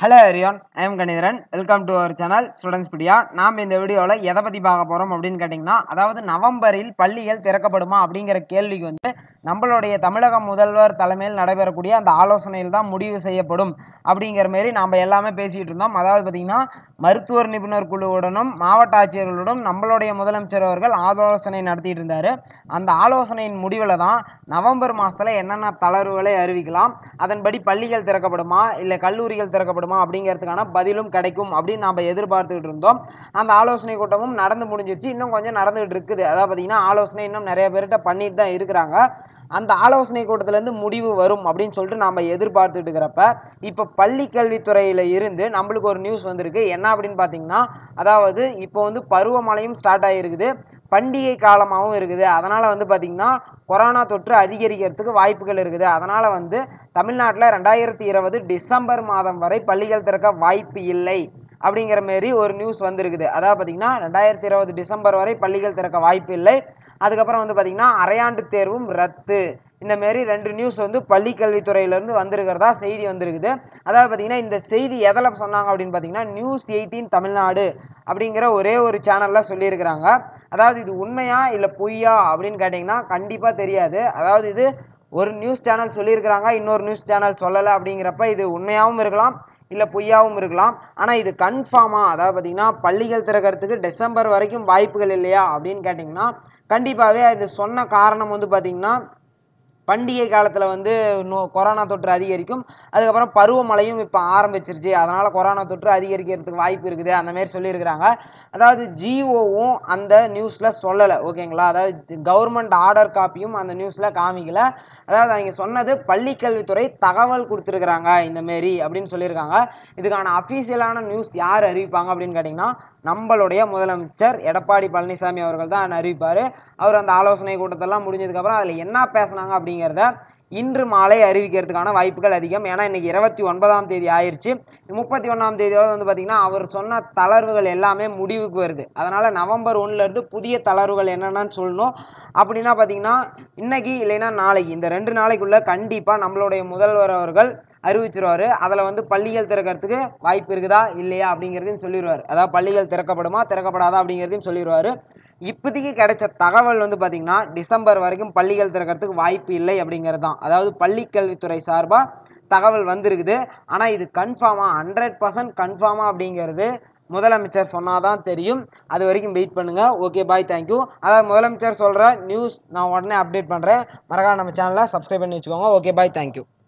Hello everyone, I am Ganidharan. Welcome to our channel Studentspedia. நாம் இந்த வீடியோல எதை பத்தி பார்க்க போறோம் அப்படினு கேட்டிங்கனா அதாவது நவம்பரில் பள்ளிகள் திறக்கப்படுமா அப்படிங்கற கேள்விக்கு வந்து நம்மளுடைய தமிழக முதல்வர் தலைமையில் நடைபெறக்கூடிய அந்த ஆலோசனையில் தான் முடிவு செய்யப்படும் அப்படிங்கற மாதிரி நாம எல்லாமே பேசிட்டு இருந்தோம். அதாவது பாத்தீங்கன்னா மருத்துவர் நிபுணர் குழுவுடனும் மாவட்ட ஆட்சியர்களுடன் நம்மளுடைய முதலமைச்சர் அவர்கள் ஆலோசனை நடத்திட்டு இருந்தாரு. அந்த ஆலோசனையின் முடிவுல தான் நவம்பர் மாசத்துல என்னென்ன தளர்வுகளை அறிவிக்கலாம், அதன்படி பள்ளிகள் திறக்கப்படுமா இல்ல கல்லூரிகள் திறக்கப்படுமா அப்படிங்கிறதுக்கான பதிலும் கிடைக்கும் அப்படின்னு நாம எதிர்பார்த்துட்டு இருந்தோம். அந்த ஆலோசனை கூட்டமும் நடந்து முடிஞ்சிருச்சு. இன்னும் கொஞ்சம் நடந்துகிட்டு இருக்குது. அதாவது பாத்தீங்கன்னா ஆலோசனை இன்னும் நிறைய பேர்கிட்ட பண்ணிட்டு தான் இருக்கிறாங்க. அந்த ஆலோசனை கூட்டத்துல இருந்து முடிவு வரும் அப்படின்னு சொல்லிட்டு நாம எதிர்பார்த்துட்டு இருக்கிறப்ப இப்ப பள்ளி கல்வித்துறையில இருந்து நம்மளுக்கு ஒரு நியூஸ் வந்திருக்கு. என்ன அப்படின்னு பாத்தீங்கன்னா அதாவது இப்போ வந்து பருவமழையும் ஸ்டார்ட் ஆகிருக்குது, பண்டிகை காலமாகவும் இருக்குது. அதனால வந்து பாத்தீங்கன்னா கொரோனா தொற்று அதிகரிக்கிறதுக்கு வாய்ப்புகள் இருக்குது. அதனால வந்து தமிழ்நாட்டில் 2020 டிசம்பர் மாதம் வரை பள்ளிகள் திறக்க வாய்ப்பு இல்லை அப்படிங்கிற மாரி ஒரு நியூஸ் வந்திருக்குது. அதாவது பார்த்தீங்கன்னா 2020 டிசம்பர் வரை பள்ளிகள் திறக்க வாய்ப்பு இல்லை. அதுக்கப்புறம் வந்து பார்த்தீங்கன்னா அரையாண்டு தேர்வும் ரத்து. இந்த மாரி 2 நியூஸ் வந்து பள்ளி கல்வித்துறையிலேருந்து வந்திருக்கிறதா செய்தி வந்திருக்குது. அதாவது பார்த்தீங்கன்னா இந்த செய்தி எதில் சொன்னாங்க அப்படின்னு பார்த்தீங்கன்னா நியூஸ் 18 தமிழ்நாடு அப்படிங்கிற ஒரே ஒரு சேனலில் சொல்லியிருக்கிறாங்க. அதாவது இது உண்மையா இல்லை பொய்யா அப்படின்னு கேட்டிங்கன்னா கண்டிப்பாக தெரியாது. அதாவது இது ஒரு நியூஸ் சேனல் சொல்லியிருக்கிறாங்க, இன்னொரு நியூஸ் சேனல் சொல்லலை அப்படிங்கிறப்ப இது உண்மையாகவும் இருக்கலாம் இல்லை பொய்யாவும் இருக்கலாம். ஆனால் இது கன்ஃபார்மாக அதாவது பார்த்தீங்கன்னா பள்ளிகள் திறக்கிறதுக்கு டிசம்பர் வரைக்கும் வாய்ப்புகள் இல்லையா அப்படின்னு கேட்டிங்கன்னா கண்டிப்பாகவே இது சொன்ன காரணம் வந்து பார்த்திங்கன்னா பண்டிகை காலத்தில் வந்து கொரோனா தொற்று அதிகரிக்கும், அதுக்கப்புறம் பருவமழையும் இப்போ ஆரம்பிச்சிருச்சு, அதனால் கொரோனா தொற்று அதிகரிக்கிறதுக்கு வாய்ப்பு இருக்குது அந்த மாதிரி சொல்லியிருக்கிறாங்க. அதாவது ஜிஓவும் அந்த நியூஸில் சொல்லலை, ஓகேங்களா. அதாவது கவர்மெண்ட் ஆர்டர் காப்பியும் அந்த நியூஸில் காமிக்கல. அதாவது அவங்க சொன்னது பள்ளிக்கல்வித்துறை தகவல் கொடுத்துருக்குறாங்க இந்த மாரி அப்படின்னு சொல்லியிருக்காங்க. இதுக்கான அஃபீஷியலான நியூஸ் யார் அறிவிப்பாங்க அப்படின்னு கேட்டிங்கன்னா நம்மளுடைய முதலமைச்சர் எடப்பாடி பழனிசாமி அவர்கள் தான் அறிவிப்பார். அவர் அந்த ஆலோசனை கூட்டத்தெல்லாம் முடிஞ்சதுக்கப்புறம் அதில் என்ன பேசுனாங்க அப்படிங்கிறத இன்று மாலை அறிவிக்கிறதுக்கான வாய்ப்புகள் அதிகம். ஏன்னா இன்னைக்கு 29ஆம் தேதி ஆயிடுச்சு. 31ஆம் தேதியோட வந்து பார்த்தீங்கன்னா அவர் சொன்ன தளர்வுகள் எல்லாமே முடிவுக்கு வருது. அதனால் நவம்பர் 1லேருந்து புதிய தளர்வுகள் என்னென்னு சொல்லணும். அப்படின்னா பார்த்தீங்கன்னா இன்னைக்கு இல்லைன்னா நாளைக்கு இந்த 2 நாளைக்குள்ளே கண்டிப்பாக நம்மளுடைய முதல்வர் அவர்கள் அறிவிச்சிருவார். அதில் வந்து பள்ளிகள் திறக்கிறதுக்கு வாய்ப்பு இருக்குதா இல்லையா அப்படிங்கிறதையும் சொல்லிடுவார். அதாவது பள்ளிகள் திறக்கப்படுமா திறக்கப்படாதா அப்படிங்கிறதையும் சொல்லிடுவார். இப்போதைக்கு கிடைச்ச தகவல் வந்து பார்த்திங்கன்னா டிசம்பர் வரைக்கும் பள்ளிகள் திறக்கிறதுக்கு வாய்ப்பு இல்லை அப்படிங்கிறது தான். அதாவது பள்ளிக்கல்வித்துறை சார்பாக தகவல் வந்திருக்குது. ஆனால் இது கன்ஃபார்மாக 100% கன்ஃபார்மாக அப்படிங்கிறது முதலமைச்சர் சொன்னாதான் தெரியும். அது வரைக்கும் வெயிட் பண்ணுங்கள். Okay, bye, thank you. அதாவது முதலமைச்சர் சொல்கிற நியூஸ் நான் உடனே அப்டேட் பண்ணுறேன். மறக்காம நம்ம சேனலை சப்ஸ்கிரைப் பண்ணி வச்சுக்கோங்க. Okay, bye, thank you.